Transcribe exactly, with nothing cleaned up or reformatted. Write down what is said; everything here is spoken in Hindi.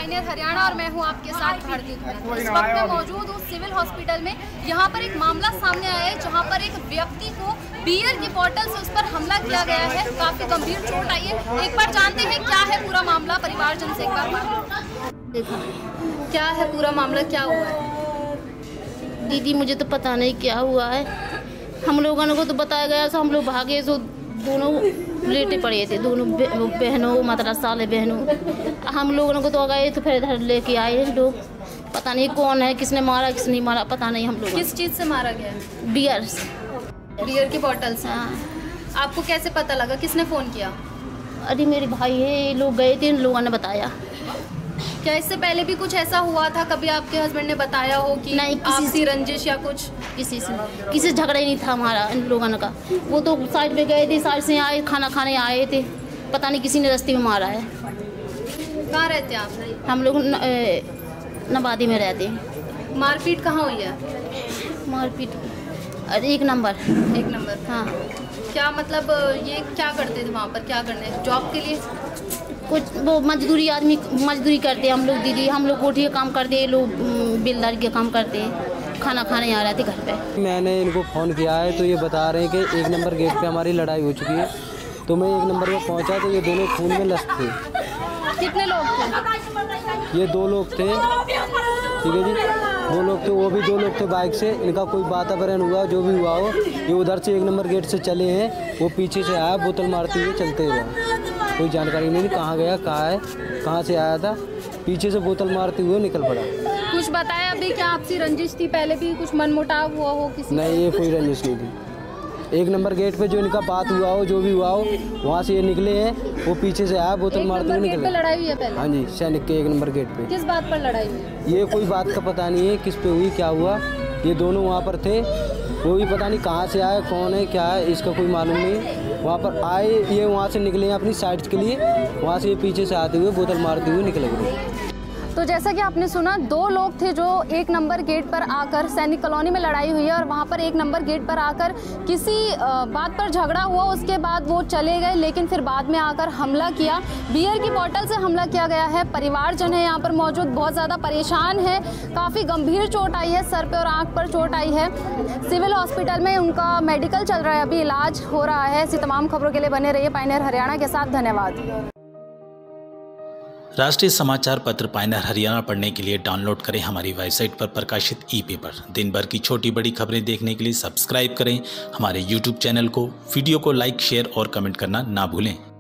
पायनियर हरियाणा और मैं हूं आपके साथ भारती। इस वक्त मैं मौजूद हूं सिविल हॉस्पिटल में। यहां पर एक मामला सामने आया है जहां पर एक व्यक्ति को बियर की बोतल से उस पर हमला किया गया है। काफी गंभीर चोट आई है। एक बार जानते हैं क्या है पूरा मामला, परिवारजन से एक बार देखो क्या है पूरा मामला, क्या हुआ है। दीदी मुझे तो पता नहीं क्या हुआ है, हम लोगों को तो बताया गया था, हम लोग भागे सो दोनों लेटे पड़े थे, दोनों बहनों मतलब साले बहनों। हम लोगों को तो गए तो फिर इधर लेके आए लोग, पता नहीं कौन है, किसने मारा किसने नहीं मारा पता नहीं। हम लोग किस चीज़ से मारा गया है? बियर बियर की बोतल से। हाँ। आपको कैसे पता लगा, किसने फ़ोन किया? अरे मेरे भाई है, लोग गए थे, इन लोगों ने बताया। क्या इससे पहले भी कुछ ऐसा हुआ था, कभी आपके हस्बैंड ने बताया हो कि नहीं, किसी आपसी रंजिश या कुछ? किसी से किसी से झगड़ा ही नहीं था हमारा इन लोगों का। वो तो साइड में गए थे, साइड से आए खाना खाने आए थे, पता नहीं किसी ने रास्ते में मारा है। कहाँ रहते हैं आप? हम लोग नवादी में रहते हैं। मारपीट कहाँ हुई है? मारपीट अरे एक नंबर एक नंबर हाँ। क्या मतलब ये क्या करते थे वहाँ पर, क्या करने, जॉब के लिए? कुछ वो मजदूरी, आदमी मजदूरी करते हम लोग दीदी, हम लोग कोठी का काम करते, लोग बिल्डर के काम करते, खाना खाने आ रहे थे घर पे। मैंने इनको फ़ोन किया है तो ये बता रहे हैं कि एक नंबर गेट पे हमारी लड़ाई हो चुकी है। तो मैं एक नंबर पे पहुंचा तो ये दोनों खून में लस्त थे। कितने लोग थे? ये दो लोग थे, ठीक है जी, दो लोग थे, वो भी दो लोग थे बाइक से। इनका कोई वातावरण हुआ, जो भी हुआ हो, ये उधर से एक नंबर गेट से चले हैं, वो पीछे से आया बोतल मारते हुए चलते हुए, कोई जानकारी नहीं कहाँ गया, कहाँ है, कहाँ से आया था, पीछे से बोतल मारते हुए निकल पड़ा। कुछ बताया अभी क्या आपसी रंजिश थी, पहले भी कुछ मनमुटाव हुआ हो किसी? नहीं, ये कोई रंजिश नहीं थी। एक नंबर गेट पे जो इनका बात हुआ हो, जो भी हुआ हो, वहाँ से ये निकले हैं, वो पीछे से आया बोतल मारते हुए निकले। लड़ाई हुई है पहले? हाँ जी, सैनिक के एक नंबर गेट पे। किस बात पर लड़ाई हुई? ये कोई बात का पता नहीं है किस पे हुई, क्या हुआ। ये दोनों वहाँ पर थे, वो भी पता नहीं कहाँ से आए, कौन है क्या है, इसका कोई मालूम नहीं। वहाँ पर आए, ये वहाँ से निकले हैं अपनी साइड के लिए, वहाँ से ये पीछे से आते हुए बोतल मारते हुए निकल गए। तो जैसा कि आपने सुना, दो लोग थे जो एक नंबर गेट पर आकर, सैनिक कॉलोनी में लड़ाई हुई है और वहाँ पर एक नंबर गेट पर आकर किसी बात पर झगड़ा हुआ, उसके बाद वो चले गए, लेकिन फिर बाद में आकर हमला किया, बियर की बोतल से हमला किया गया है। परिवारजन है यहाँ पर मौजूद, बहुत ज़्यादा परेशान है, काफ़ी गंभीर चोट आई है, सर पे और आँख पर चोट आई है। सिविल हॉस्पिटल में उनका मेडिकल चल रहा है, अभी इलाज हो रहा है। ऐसी तमाम खबरों के लिए बने रहिए पायनियर हरियाणा के साथ। धन्यवाद। राष्ट्रीय समाचार पत्र पायनियर हरियाणा पढ़ने के लिए डाउनलोड करें हमारी वेबसाइट पर प्रकाशित ई पेपर। दिन भर की छोटी बड़ी खबरें देखने के लिए सब्सक्राइब करें हमारे यूट्यूब चैनल को। वीडियो को लाइक, शेयर और कमेंट करना ना भूलें।